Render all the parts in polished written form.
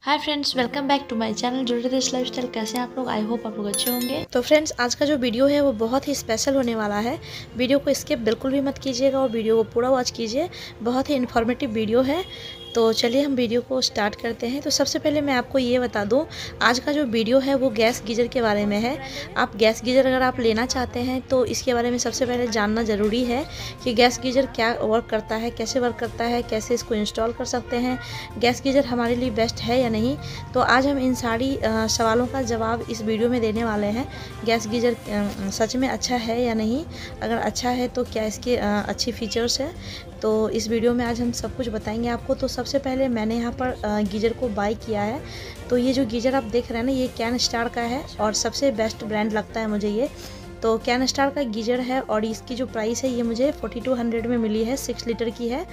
Hi friends, welcome back to my channel जुड़े देश lifestyle. कैसे हैं आप लोग? आई होप आप लोग अच्छे होंगे। तो फ्रेंड्स, आज का जो वीडियो है वो बहुत ही स्पेशल होने वाला है। वीडियो को स्किप बिल्कुल भी मत कीजिएगा और वीडियो को पूरा वॉच कीजिए। बहुत ही इन्फॉर्मेटिव वीडियो है। तो चलिए हम वीडियो को स्टार्ट करते हैं। तो सबसे पहले मैं आपको ये बता दूं, आज का जो वीडियो है वो गैस गीजर के बारे में है। आप गैस गीजर अगर आप लेना चाहते हैं तो इसके बारे में सबसे पहले जानना ज़रूरी है कि गैस गीजर क्या वर्क करता है, कैसे वर्क करता है, कैसे इसको इंस्टॉल कर सकते हैं, गैस गीजर हमारे लिए बेस्ट है या नहीं। तो आज हम इन सारी सवालों का जवाब इस वीडियो में देने वाले हैं। गैस गीजर सच में अच्छा है या नहीं, अगर अच्छा है तो क्या इसके अच्छी फीचर्स हैं, तो इस वीडियो में आज हम सब कुछ बताएंगे आपको। तो सबसे पहले मैंने यहाँ पर गीजर को बाय किया है। तो ये जो गीजर आप देख रहे हैं ना, ये कैन स्टार का है और सबसे बेस्ट ब्रांड लगता है मुझे ये। तो कैन स्टार का गीजर है और इसकी जो प्राइस है ये मुझे 4200 में मिली है। 6 लीटर की है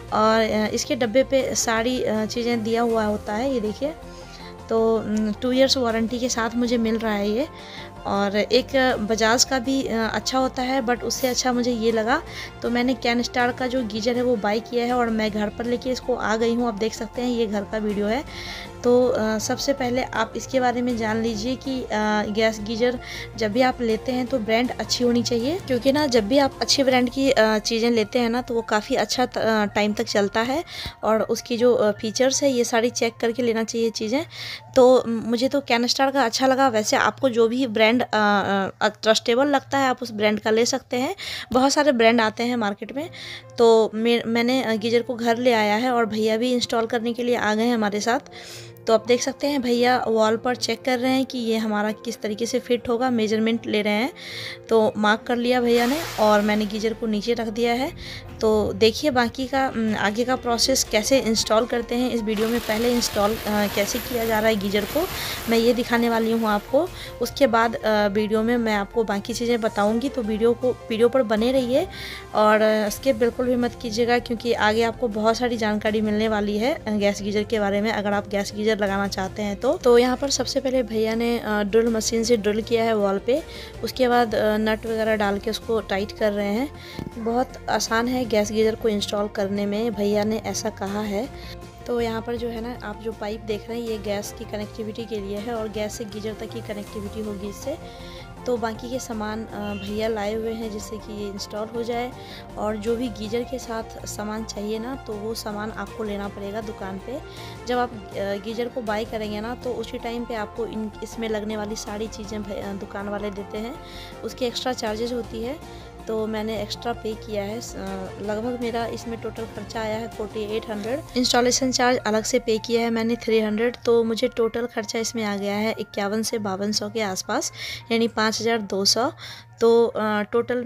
और इसके डब्बे पे सारी चीज़ें दिया हुआ होता है। ये देखिए, तो 2 इयर्स वारंटी के साथ मुझे मिल रहा है ये। और एक बजाज का भी अच्छा होता है, बट उससे अच्छा मुझे ये लगा। तो मैंने कैन स्टार का जो गीजर है वो बाय किया है और मैं घर पर लेके इसको आ गई हूँ। आप देख सकते हैं ये घर का वीडियो है। तो सबसे पहले आप इसके बारे में जान लीजिए कि गैस गीजर जब भी आप लेते हैं तो ब्रांड अच्छी होनी चाहिए, क्योंकि ना जब भी आप अच्छी ब्रांड की चीज़ें लेते हैं ना तो वो काफ़ी अच्छा टाइम तक चलता है। और उसकी जो फीचर्स है ये सारी चेक करके लेना चाहिए चीज़ें। तो मुझे तो कैन स्टार का अच्छा लगा। वैसे आपको जो भी ब्रांड ट्रस्टेबल लगता है आप उस ब्रांड का ले सकते हैं। बहुत सारे ब्रांड आते हैं मार्केट में। तो मैंने गीजर को घर ले आया है और भैया भी इंस्टॉल करने के लिए आ गए हैं हमारे साथ। तो आप देख सकते हैं भैया वॉल पर चेक कर रहे हैं कि ये हमारा किस तरीके से फिट होगा, मेजरमेंट ले रहे हैं। तो मार्क कर लिया भैया ने और मैंने गीजर को नीचे रख दिया है। तो देखिए बाकी का आगे का प्रोसेस कैसे इंस्टॉल करते हैं इस वीडियो में। पहले इंस्टॉल कैसे किया जा रहा है गीजर को मैं ये दिखाने वाली हूँ आपको। उसके बाद वीडियो में मैं आपको बाकी चीज़ें बताऊँगी। तो वीडियो पर बने रहिए और स्किप बिल्कुल भी मत कीजिएगा, क्योंकि आगे आपको बहुत सारी जानकारी मिलने वाली है गैस गीजर के बारे में अगर आप गैस गीजर लगाना चाहते हैं तो यहाँ पर सबसे पहले भैया ने ड्रिल मशीन से ड्रिल किया है वॉल पे। उसके बाद नट वगैरह डाल के उसको टाइट कर रहे हैं। बहुत आसान है गैस गीजर को इंस्टॉल करने में, भैया ने ऐसा कहा है। तो यहाँ पर जो है ना, आप जो पाइप देख रहे हैं ये गैस की कनेक्टिविटी के लिए है और गैस से गीजर तक की कनेक्टिविटी होगी इससे। तो बाकी के सामान भैया लाए हुए हैं जिससे कि ये इंस्टॉल हो जाए। और जो भी गीजर के साथ सामान चाहिए ना तो वो सामान आपको लेना पड़ेगा दुकान पे। जब आप गीजर को बाय करेंगे ना तो उसी टाइम पे आपको इसमें लगने वाली सारी चीज़ें दुकान वाले देते हैं। उसकी एक्स्ट्रा चार्जेस होती है, तो मैंने एक्स्ट्रा पे किया है। लगभग मेरा इसमें टोटल खर्चा आया है 4800। इंस्टॉलेशन चार्ज अलग से पे किया है मैंने 300। तो मुझे टोटल खर्चा इसमें आ गया है 51 से 5200 के आसपास, यानी 5200। तो टोटल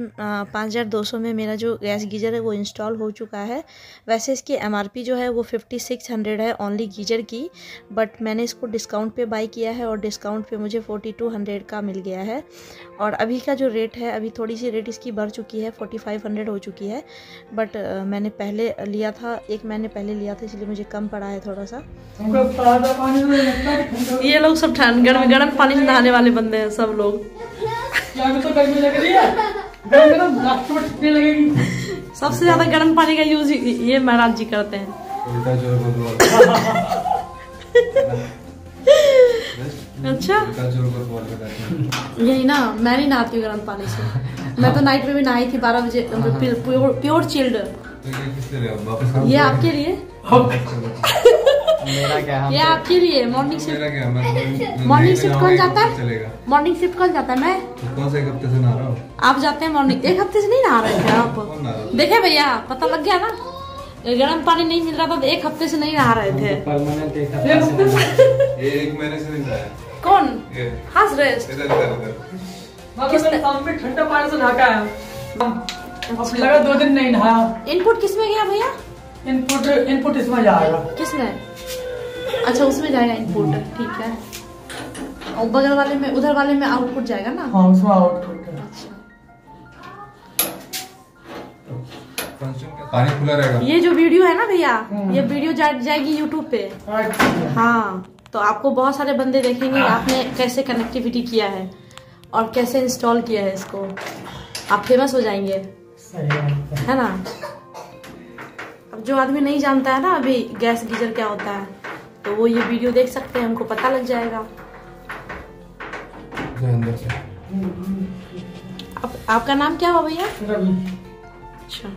5200 में मेरा जो गैस गीजर है वो इंस्टॉल हो चुका है। वैसे इसकी MRP जो है वो 5600 है ओनली गीजर की, बट मैंने इसको डिस्काउंट पे बाय किया है और डिस्काउंट पे मुझे 4200 का मिल गया है। और अभी का जो रेट है, अभी थोड़ी सी रेट इसकी बढ़ चुकी है, 4500 हो चुकी है। बट मैंने पहले लिया था, 1 महीने पहले लिया था, इसलिए मुझे कम पड़ा है थोड़ा सा। ये लोग सब गर्म पानी से नहाने वाले बंदे हैं सब लोग। तो गर्मी लग रही है, लगेगी। सबसे ज्यादा गर्म पानी का यूज ये महाराज जी करते हैं। अच्छा, यही ना, मैं नहीं नहाती हूँ गर्म पानी से। मैं तो नाइट में भी नहाई थी 12 बजे, प्योर चिल्ड। ये आपके लिए, मेरा क्या, ये आपके लिए। मॉर्निंग शिफ्ट कौन जाता है? मॉर्निंग शिफ्ट कौन जाता है? मैं। कौन से हफ्ते से नहा रहा हूँ? आप जाते हैं मॉर्निंग। 1 हफ्ते से नहीं नहा रहे थे आप? देखे भैया, पता लग गया ना, गर्म पानी नहीं मिल रहा था तो 1 हफ्ते से नहीं नहा रहे थे। ये 1 महीने से नहीं नहाया। कौन हंस रहे? ठंडा पानी से नहा है, लगा 2 दिन नहीं नहाया। इनपुट किसमें गया भैया? इनपुट इसमें जाएगा। किसमें? अच्छा, उसमें जाएगा इनपुट, ठीक है। और बगल वाले में, उधर वाले में आउटपुट जाएगा ना? हाँ, उसमें आउटपुट। अच्छा, पानी खुला रहेगा। ये जो वीडियो है ना भैया, ये वीडियो जाएगी यूट्यूब पे। हाँ, तो आपको बहुत सारे बंदे देखेंगे आपने कैसे कनेक्टिविटी किया है और कैसे इंस्टॉल किया है इसको। आप फेमस हो जाएंगे, है ना। अब जो आदमी नहीं जानता है ना अभी गैस गीजर क्या होता है, तो वो ये वीडियो देख सकते हैं, हमको पता लग जाएगा। अंदर से आपका नाम क्या हुआ भैया? रवि। अच्छा,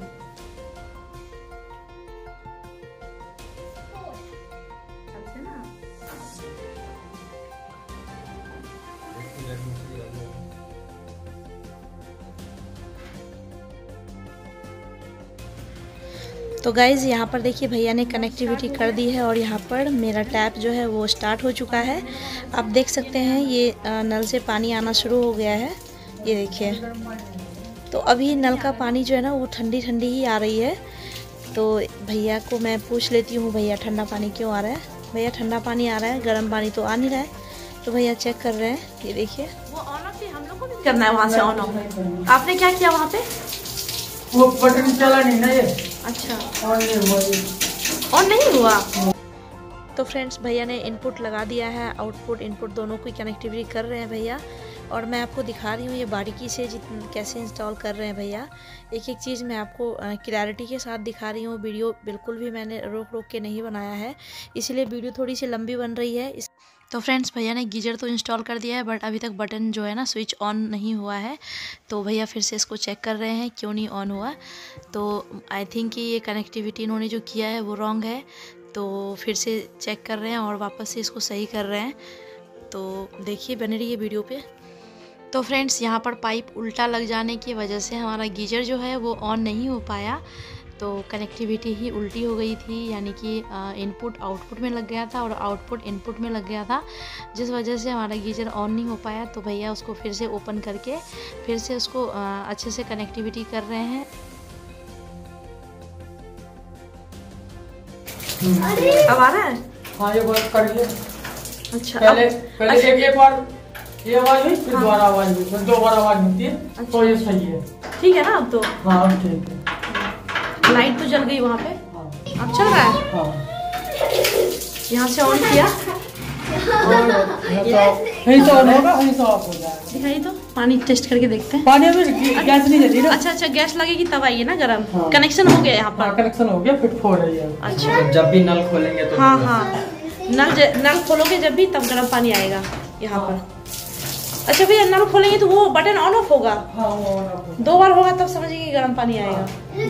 तो गाइज़ यहाँ पर देखिए भैया ने कनेक्टिविटी कर दी है और यहाँ पर मेरा टैप जो है वो स्टार्ट हो चुका है। आप देख सकते हैं ये नल से पानी आना शुरू हो गया है, ये देखिए। तो अभी नल का पानी जो है ना वो ठंडी ठंडी ही आ रही है। तो भैया को मैं पूछ लेती हूँ, भैया ठंडा पानी क्यों आ रहा है? भैया ठंडा पानी आ रहा है, गर्म पानी तो आ नहीं रहा है। तो भैया चेक कर रहे हैं, ये देखिए। वो ऑन ऑफ हम लोग को भी करना है, वहाँ से ऑन ऑफ। आपने क्या किया वहाँ पे? वो बटन चला नहीं ना ये। अच्छा, ऑन नहीं हुआ। तो फ्रेंड्स भैया ने इनपुट लगा दिया है, आउटपुट इनपुट दोनों की कनेक्टिविटी कर रहे हैं भैया। और मैं आपको दिखा रही हूँ ये बारीकी से कैसे इंस्टॉल कर रहे हैं भैया। एक एक चीज़ मैं आपको क्लैरिटी के साथ दिखा रही हूँ। वीडियो बिल्कुल भी मैंने रोक के नहीं बनाया है, इसीलिए वीडियो थोड़ी सी लंबी बन रही है। तो फ्रेंड्स भैया ने गीजर तो इंस्टॉल कर दिया है, बट अभी तक बटन जो है ना स्विच ऑन नहीं हुआ है। तो भैया फिर से इसको चेक कर रहे हैं क्यों नहीं ऑन हुआ। तो आई थिंक कि ये कनेक्टिविटी इन्होंने जो किया है वो रॉन्ग है। तो फिर से चेक कर रहे हैं और वापस से इसको सही कर रहे हैं। तो देखिए बने रहिए वीडियो पे। तो फ्रेंड्स यहाँ पर पाइप उल्टा लग जाने की वजह से हमारा गीजर जो है वो ऑन नहीं हो पाया। तो कनेक्टिविटी ही उल्टी हो गई थी, यानी कि इनपुट आउटपुट में लग गया था और आउटपुट इनपुट में लग गया था, जिस वजह से हमारा गीजर ऑन नहीं हो पाया। तो भैया उसको फिर से ओपन करके फिर से उसको अच्छे से कनेक्टिविटी कर रहे हैं। अब आ रहा है? हाँ ये बात करिए। अच्छा, पहले एक बार ये आवाज हुई, फिर दोबारा आवाज हुई, फिर 2 बार आवाज होती है। अच्छा। तो ये सही है, ठीक है ना? अब तो हाँ अब ठीक है। लाइट तो जल गई वहाँ पे। हाँ। अब चल रहा है। हाँ। यहाँ से ऑन किया, यही तो ऑन होगा, यही तो ऑफ हो जाएगा। दिखाइए तो, पानी टेस्ट करके देखते हैं। पानी में गैस नहीं जली ना। अच्छा, गैस लगेगी तब आइए ना गरम। हाँ। कनेक्शन हो गया यहाँ पर। कनेक्शन हो गया, फिर हो रही है। अच्छा, जब भी नल खोलेंगे तो हाँ नल खोलोगे जब भी, तब गर्म पानी आएगा यहाँ पर। अच्छा भैया, नल खोलेंगे तो वो बटन ऑन ऑफ होगा? हाँ वो ऑन ऑफ होगा। 2 बार होगा तब समझिए कि गर्म पानी आएगा।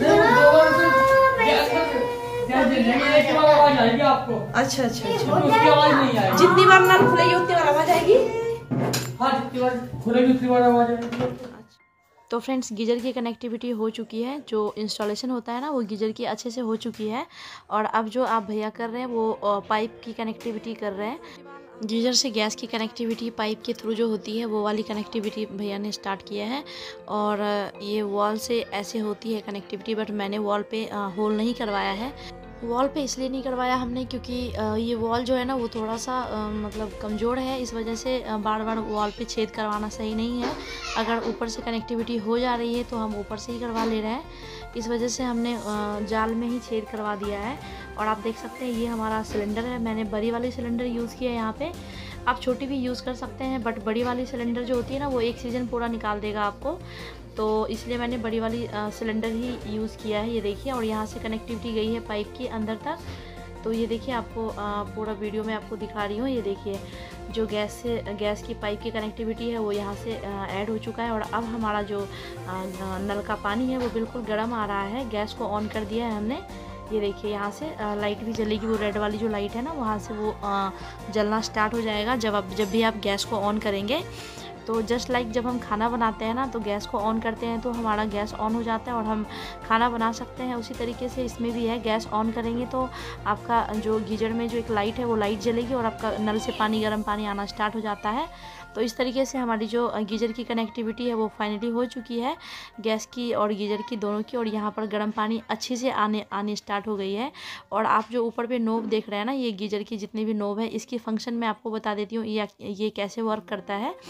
आवाज आएगी आपको। अच्छा, उसकी आवाज नहीं आएगी। जितनी बार नल खुलेगी उतनी बार आवाज आएगी। हाँ, जितनी बार खुलेगी उतनी बार आवाज आएगी। तो फ्रेंड्स गीजर की कनेक्टिविटी हो चुकी है, जो इंस्टॉलेशन होता है ना वो गीजर की अच्छे से हो चुकी है। और अब जो आप भैया कर रहे हैं वो पाइप की कनेक्टिविटी कर रहे हैं। गीजर से गैस की कनेक्टिविटी पाइप के थ्रू जो होती है वो वाली कनेक्टिविटी भैया ने स्टार्ट किया है। और ये वॉल से ऐसे होती है कनेक्टिविटी, बट मैंने वॉल पे होल नहीं करवाया है। वॉल पे इसलिए नहीं करवाया हमने क्योंकि ये वॉल जो है ना वो थोड़ा सा मतलब कमज़ोर है, इस वजह से बार बार वॉल पे छेद करवाना सही नहीं है। अगर ऊपर से कनेक्टिविटी हो जा रही है तो हम ऊपर से ही करवा ले रहे हैं, इस वजह से हमने जाल में ही छेद करवा दिया है। और आप देख सकते हैं ये हमारा सिलेंडर है, मैंने बड़ी वाली सिलेंडर यूज़ किया है यहाँ पे। आप छोटी भी यूज़ कर सकते हैं, बट बड़ी वाली सिलेंडर जो होती है ना वो एक सीज़न पूरा निकाल देगा आपको, तो इसलिए मैंने बड़ी वाली सिलेंडर ही यूज़ किया है। ये देखिए, और यहाँ से कनेक्टिविटी गई है पाइप की अंदर तक। तो ये देखिए, आपको पूरा वीडियो में आपको दिखा रही हूँ। ये देखिए, जो गैस की पाइप की कनेक्टिविटी है वो यहाँ से ऐड हो चुका है। और अब हमारा जो नल का पानी है वो बिल्कुल गर्म आ रहा है। गैस को ऑन कर दिया है हमने। ये देखिए, यहाँ से लाइट भी जलेगी, वो रेड वाली जो लाइट है ना वहाँ से वो जलना स्टार्ट हो जाएगा जब भी आप गैस को ऑन करेंगे। तो जस्ट लाइक जब हम खाना बनाते हैं ना तो गैस को ऑन करते हैं तो हमारा गैस ऑन हो जाता है और हम खाना बना सकते हैं, उसी तरीके से इसमें भी है। गैस ऑन करेंगे तो आपका जो गीजर में जो एक लाइट है वो लाइट जलेगी और आपका नल से गर्म पानी आना स्टार्ट हो जाता है। तो इस तरीके से हमारी जो गीजर की कनेक्टिविटी है वो फाइनली हो चुकी है, गैस की और गीजर की दोनों की। और यहाँ पर गर्म पानी अच्छे से आने स्टार्ट हो गई है। और आप जो ऊपर पे नोब देख रहे हैं ना, ये गीजर की जितनी भी नोब है, इसकी फंक्शन मैं आपको बता देती हूँ ये कैसे वर्क करता है।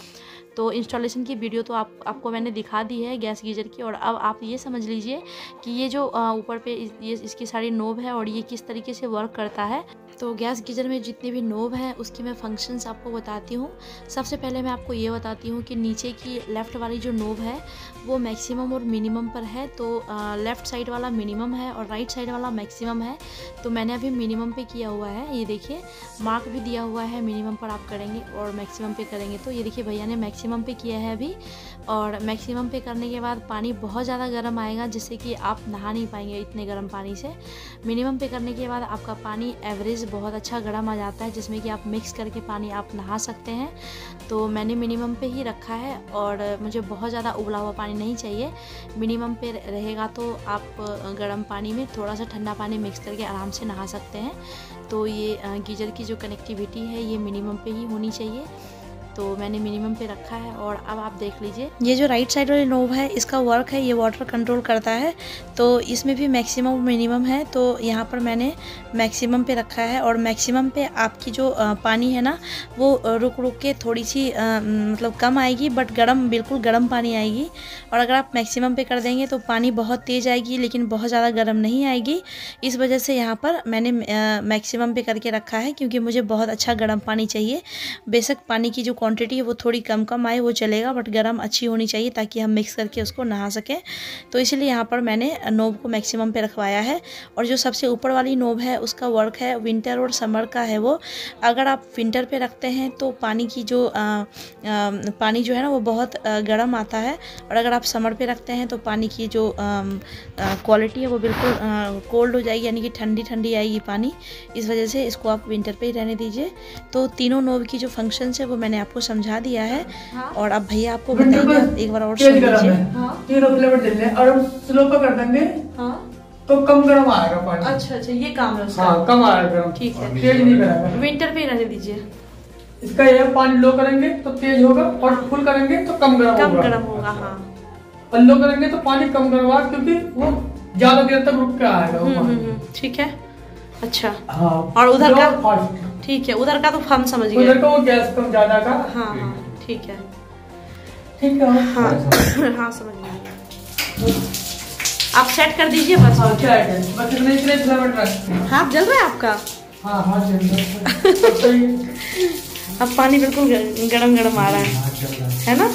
तो इंस्टॉलेशन की वीडियो तो आपको मैंने दिखा दी है गैस गीजर की। और अब आप ये समझ लीजिए कि ये जो ऊपर पे ये इसकी सारी नोब है और ये किस तरीके से वर्क करता है। तो गैस गीजर में जितने भी नोब हैं उसकी मैं फंक्शंस आपको बताती हूँ। सबसे पहले मैं आपको ये बताती हूँ कि नीचे की लेफ़्ट वाली जो नोब है वो मैक्सिमम और मिनिमम पर है। तो लेफ़्ट साइड वाला मिनिमम है और राइट साइड वाला मैक्सिमम है। तो मैंने अभी मिनिमम पे किया हुआ है, ये देखिए मार्क भी दिया हुआ है। मिनिमम पर आप करेंगे और मैक्सिमम पे करेंगे। तो ये देखिए भैया ने मैक्सिमम पे किया है अभी। और मैक्सिमम पे करने के बाद पानी बहुत ज़्यादा गर्म आएगा, जिससे कि आप नहा नहीं पाएंगे इतने गर्म पानी से। मिनिमम पे करने के बाद आपका पानी एवरेज बहुत अच्छा गर्म आ जाता है, जिसमें कि आप मिक्स करके पानी आप नहा सकते हैं। तो मैंने मिनिमम पे ही रखा है और मुझे बहुत ज़्यादा उबला हुआ पानी नहीं चाहिए। मिनिमम पे रहेगा तो आप गर्म पानी में थोड़ा सा ठंडा पानी मिक्स करके आराम से नहा सकते हैं। तो ये गीजर की जो कनेक्टिविटी है ये मिनिमम पे ही होनी चाहिए। तो मैंने मिनिमम पे रखा है। और अब आप देख लीजिए ये जो राइट साइड वाली नोब है इसका वर्क है, ये वाटर कंट्रोल करता है। तो इसमें भी मैक्सिमम मिनिमम है। तो यहाँ पर मैंने मैक्सिमम पे रखा है। और मैक्सिमम पे आपकी जो पानी है ना वो रुक रुक के थोड़ी सी मतलब कम आएगी, बट गर्म बिल्कुल गर्म पानी आएगी। और अगर आप मैक्सिमम पे कर देंगे तो पानी बहुत तेज़ आएगी लेकिन बहुत ज़्यादा गर्म नहीं आएगी। इस वजह से यहाँ पर मैंने मैक्सिमम पे करके रखा है, क्योंकि मुझे बहुत अच्छा गर्म पानी चाहिए। बेशक पानी की जो क्वांटिटी है वो थोड़ी कम आए वो चलेगा, बट गर्म अच्छी होनी चाहिए ताकि हम मिक्स करके उसको नहा सकें। तो इसलिए यहाँ पर मैंने नोब को मैक्सिमम पे रखवाया है। और जो सबसे ऊपर वाली नोब है उसका वर्क है विंटर और समर का है वो। अगर आप विंटर पे रखते हैं तो पानी की जो पानी जो है ना वो बहुत गर्म आता है। और अगर आप समर पे रखते हैं तो पानी की जो क्वालिटी है वो बिल्कुल कोल्ड हो जाएगी, यानी कि ठंडी ठंडी आएगी पानी। इस वजह से इसको आप विंटर पे ही रहने दीजिए। तो तीनों नोब की जो फंक्शंस है वो मैंने आपको समझा दिया है। और अब भैया आपको बताएंगे, एक बार और सुन लीजिए। तीनों फ्लेवर डालने और हम स्लो पे कर देंगे तो कम गर्म आएगा पानी। अच्छा ये काम है उसका। हाँ, कम आएगा गर्म, ठीक है, तेज नहीं करेगा। विंटर पे ही रहने दीजिए। इसका ये पानी लो करेंगे तो तेज होगा और फुल करेंगे तो कम गर्म होगा। हाँ, और लो करेंगे तो पानी कम गर्म होगा, क्योंकि वो ज्यादा देर तक रुक के आएगा वो पानी। ठीक है। अच्छा हाँ, और उधर का फास्ट, ठीक है, उधर का तो हम समझ गए। उधर का वो गैस कम ज्यादा का। हाँ ठीक है। हाँ हाँ समझ गए। आप सेट कर दीजिए बस। क्या है बस इतने फ्लेवर रखते हैं। हाथ जल रहा है आपका? हाँ जल रहा है। अब पानी बिल्कुल गरम गरम आ रहा है ना?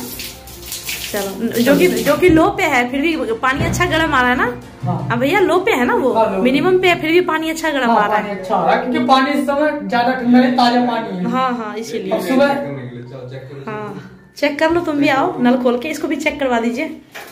चलो, जो कि लो पे है फिर भी पानी अच्छा गर्म आ रहा है ना। अब भैया लो पे है ना वो, मिनिमम पे है फिर भी पानी अच्छा गर्म आ रहा है। अच्छा आ रहा है क्योंकि पानी इस समय ज्यादा ठंडा नहीं, ताजा पानी है। हाँ इसीलिए। सुबह हाँ चेक कर लो, तुम भी आओ नल खोल के इसको भी चेक करवा दीजिए।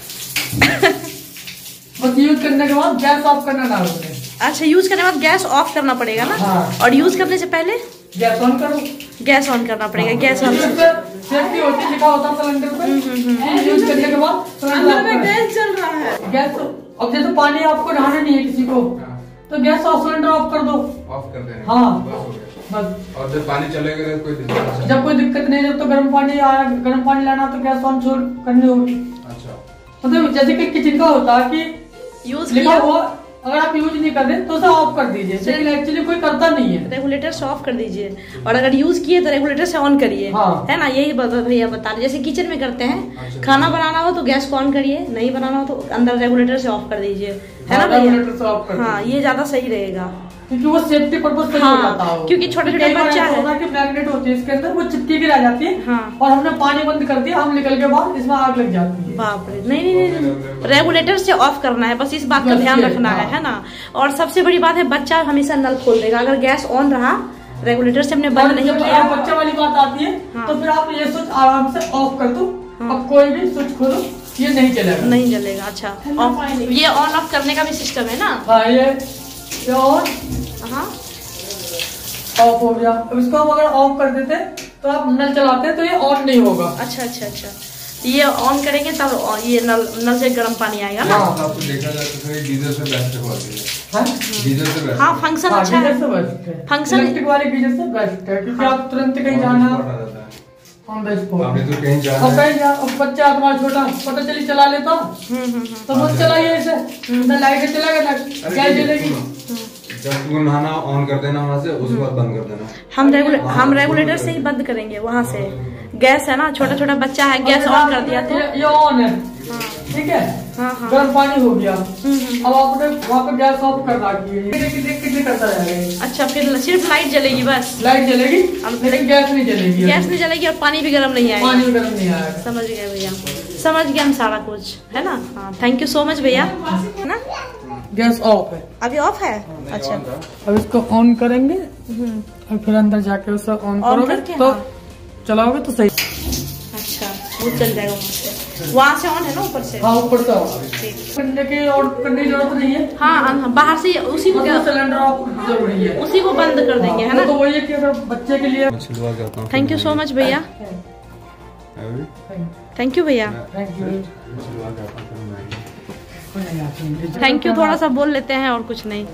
बस यूज करने के बाद गैस ऑफ करना ना होता है। अच्छा, यूज करने के बाद गैस ऑफ करना पड़ेगा ना। हाँ। और यूज करने से पहले गैस ऑन करो। गैस ऑन करना पड़ेगा। गैस ऑन सेफ्टी होती लिखा होता है सिलेंडर पे। यूज करने के बाद अंदर में गैस जल रहा है। गैस अब जैसे पानी आपको नहाना नहीं है किसी को तो गैस ऑफ सिलेंडर ऑफ कर दो। ऑफ कर देना। हाँ बस। और जब पानी चलेगा तो कोई दिक्कत नहीं। जब कोई दिक्कत नहीं, जब तो गर्म पानी आया, गर्म पानी लाना तो गैस ऑन छोड़ करनी होगी। अच्छा, मतलब जैसे कि किचन का होता है कि यूज लिखा हुआ, अगर आप यूज नहीं कर रहे तो उसे ऑफ कर दीजिए, लेकिन एक्चुअली कोई करता नहीं है। रेगुलेटर से ऑफ कर दीजिए और अगर यूज किए तो रेगुलेटर से ऑन करिए। हाँ। है ना, यही भैया बता रहे। जैसे किचन में करते हैं, खाना बनाना हो तो गैस को ऑन करिए, नहीं बनाना हो तो अंदर रेगुलेटर से ऑफ कर दीजिए। है ना भैया? हाँ ये ज्यादा सही रहेगा क्योंकि वो सेफ्टी पर्पस से हाँ, हो जाता है। क्योंकि छोटे छोटे बच्चा है कि मैग्नेट होती है इसके अंदर, वो चिपकी के रह जाती है। हाँ। और हमने पानी बंद कर दिया, हम निकल के बाद इसमें आग लग जाती है। बाप रे, नहीं, रेगुलेटर से ऑफ करना है, बस इस बात का ध्यान रखना है ना। और सबसे बड़ी बात है, बच्चा हमेशा नल खोल देगा अगर गैस ऑन रहा, रेगुलेटर से हमने बंद नहीं किया। बच्चा वाली बात आती है तो फिर आप ये स्विच आराम से ऑफ कर दो। अब कोई भी स्विच खोलो ये नहीं चलेगा। नहीं चलेगा। अच्छा, ये ऑन ऑफ करने का भी सिस्टम है ना? हाँ, ये ऑन ऑफ हो गया। अब इसको हम अगर ऑफ कर देते तो आप नल चलाते तो ये ऑन नहीं होगा। अच्छा, ये ऑन करेंगे तब ये नल से गर्म पानी आएगा ना। आपको देखा जाए तो डीजल से बेस्ट है। डीजल से बेस्ट। हाँ फंक्शन अच्छा है। फंक्शन इलेक्ट्रिक वाले गीजर से बेस्ट है, क्योंकि आप तुरंत कहीं जाना बच्चा तुम्हारा छोटा पता चली चला लेता तो वो चलाइए इसे, ना लाइट चलेगा ना गैस जलेगी। जब तुम नहाना ऑन कर देना वहाँ से, उसके बाद बंद कर देना। हम रेगुलेटर से ही बंद करेंगे वहाँ से। गैस है ना, छोटा छोटा बच्चा है, गैस ऑन कर दिया तो ये ऑन है, ठीक है। गर्म पानी हो गया, अब आपने वहाँ पे गैस ऑफ कर रखी है, कितने करता जाएगा। अच्छा, फिर सिर्फ लाइट जलेगी बस? लाइट जलेगी लेकिन गैस नहीं जलेगी। गैस नहीं जलेगी और पानी भी गर्म नहीं आएगा। पानी भी गर्म नहीं आएगा। समझ गए भैया, समझ गए हम सारा कुछ, है ना। हाँ, थैंक यू सो मच भैया। है ना, गैस ऑफ है अभी, ऑफ है। अच्छा, अब इसको ऑन करेंगे और फिर अंदर जाके उसे ऑन करोगे तो चलाओगे तो सही। अच्छा, वो चल जाएगा वहाँ से ऑन है ना, ऊपर से। हाँ, ऊपर से करने की और करने की जरूरत नहीं है। हाँ, बाहर से उसी को सिलेंडर ऑफ जरूरी है, उसी को बंद कर देंगे, है ना। तो वही है कि अगर बच्चे के लिए। थैंक यू सो मच भैया, थैंक यू भैया, थैंक यू। थोड़ा सा बोल लेते हैं और कुछ नहीं।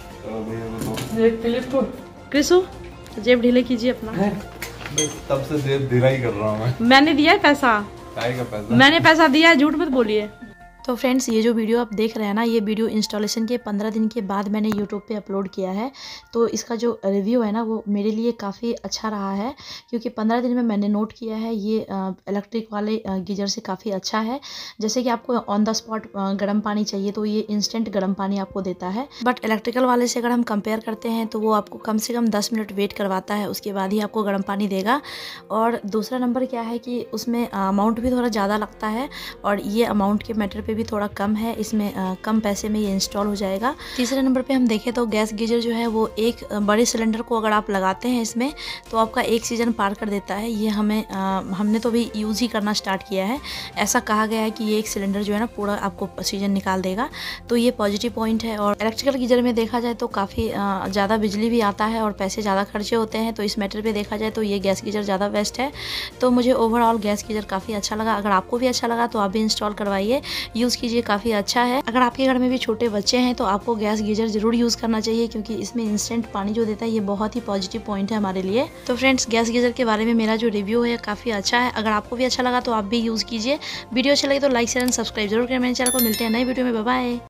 क्रिसु, जेब ढीले कीजिए अपना। तब से जेब ढीला ही कर रहा हूँ मैंने दिया है पैसा, मैंने पैसा दिया है, झूठ मत बोलिए। तो फ्रेंड्स, ये जो वीडियो आप देख रहे हैं ना, ये वीडियो इंस्टॉलेशन के 15 दिन के बाद मैंने यूट्यूब पे अपलोड किया है। तो इसका जो रिव्यू है ना, वो मेरे लिए काफ़ी अच्छा रहा है, क्योंकि 15 दिन में मैंने नोट किया है ये इलेक्ट्रिक वाले गीजर से काफ़ी अच्छा है। जैसे कि आपको ऑन द स्पॉट गर्म पानी चाहिए तो ये इंस्टेंट गर्म पानी आपको देता है, बट इलेक्ट्रिकल वाले से अगर हम कंपेयर करते हैं तो वो आपको कम से कम 10 मिनट वेट करवाता है, उसके बाद ही आपको गर्म पानी देगा। और दूसरा नंबर क्या है कि उसमें अमाउंट भी थोड़ा ज़्यादा लगता है, और ये अमाउंट के मैटर पे भी थोड़ा कम है, इसमें कम पैसे में ये इंस्टॉल हो जाएगा। तीसरे नंबर पे हम देखें तो गैस गीजर जो है वो एक बड़े सिलेंडर को अगर आप लगाते हैं इसमें तो आपका एक सीजन पार कर देता है। ये हमने तो भी यूज़ ही करना स्टार्ट किया है। ऐसा कहा गया है कि ये एक सिलेंडर जो है ना पूरा आपको सीजन निकाल देगा, तो ये पॉजिटिव पॉइंट है। और इलेक्ट्रिकल गीजर में देखा जाए तो काफ़ी ज़्यादा बिजली भी आता है और पैसे ज़्यादा खर्चे होते हैं, तो इस मैटर पर देखा जाए तो ये गैस गीजर ज़्यादा बेस्ट है। तो मुझे ओवरऑल गैस गीजर काफ़ी अच्छा लगा। अगर आपको भी अच्छा लगा तो आप भी इंस्टॉल करवाइए, यूज़ कीजिए, काफ़ी अच्छा है। अगर आपके घर में भी छोटे बच्चे हैं तो आपको गैस गीजर जरूर यूज़ करना चाहिए, क्योंकि इसमें इंस्टेंट पानी जो देता है ये बहुत ही पॉजिटिव पॉइंट है हमारे लिए। तो फ्रेंड्स, गैस गीजर के बारे में मेरा जो रिव्यू है काफ़ी अच्छा है। अगर आपको भी अच्छा लगा तो आप भी यूज़ कीजिए। वीडियो अच्छा लगे तो लाइक शेयर एंड सब्सक्राइब जरूर करें मेरे चैनल को। मिलते हैं नई वीडियो में, बाय बाय।